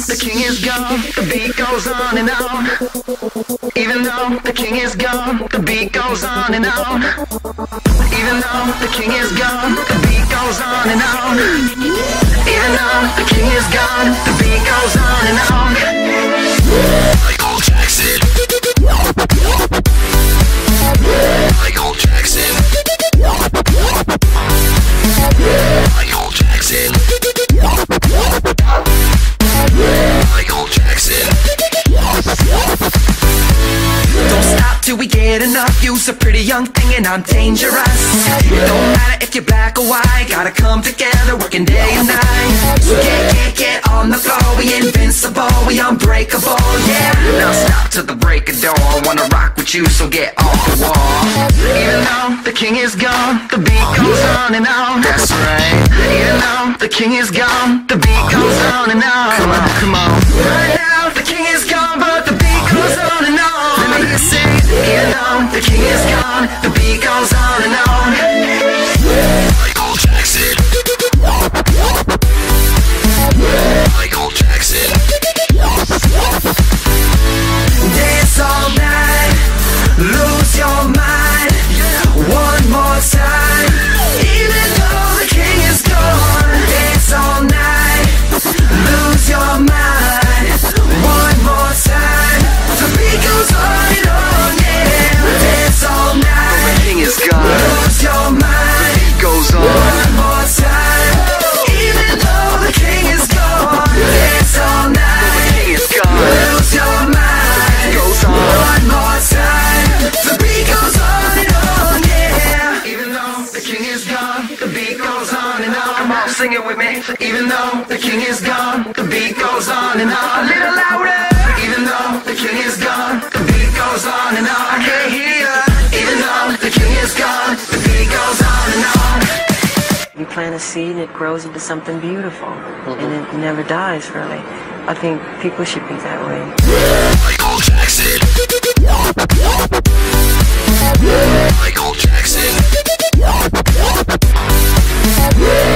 the king is gone, the beat goes on and on. Even though the king is gone, the beat goes on and on. Even though the king is gone, the beat goes on and on. Even though the king is gone, the beat goes on and on. Michael Jackson. Michael Jackson. Michael Jackson. Michael Jackson. Don't stop till we get enough. You's a pretty young thing and I'm dangerous. Don't matter if you're black or white, gotta come together working day and night. So get on the floor. We invincible, we unbreakable, yeah. Now stop till the break of dawn. I wanna rock with you, so get off the wall. Even though the king is gone, the beat goes on and on. That's right. Even though the king is gone, the beat goes on and on. Come on, come on. Right now the king is gone, but the beat goes on and on. Let me hear you sing. Even though the king is gone, the beat goes on and on. Michael Jackson. Michael Jackson. Dance all night, lose your mind. One more time. Even though the king is gone, dance all night, lose your mind. One more time. The beat goes on and on, yeah. Dance all night, the king is gone, lose your mind. The beat goes on. One more time. Even though the king is gone, dance all night, the king is gone, lose your mind. The beat goes on. One more time. The beat goes on and on, yeah. Even though the king is gone, the beat goes on and on. Come on, sing it with me. Even though the king is gone, the beat goes on and on. A little louder. Even though the king is gone, the beat goes on and on. I can't hear you. Even though the king is gone, the beat goes on and on. You plant a seed and it grows into something beautiful, and it never dies, really. I think people should be that way. Michael Jackson. Michael Jackson.